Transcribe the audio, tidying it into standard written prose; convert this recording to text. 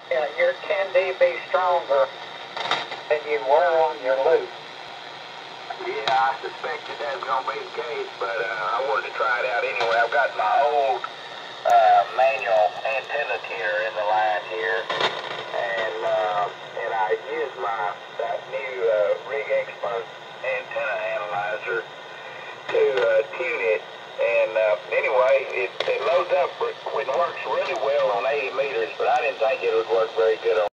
Yeah, you're 10 dB stronger than you were on your loop. Yeah, I suspected that was going to be the case, but I wanted to try it out anyway. I've got my old manual antenna tuner in the line here, and I used that new Rig Expert antenna analyzer to tune it. And anyway, it loads up, it works really well on 80 meters, but I didn't think it would work very good on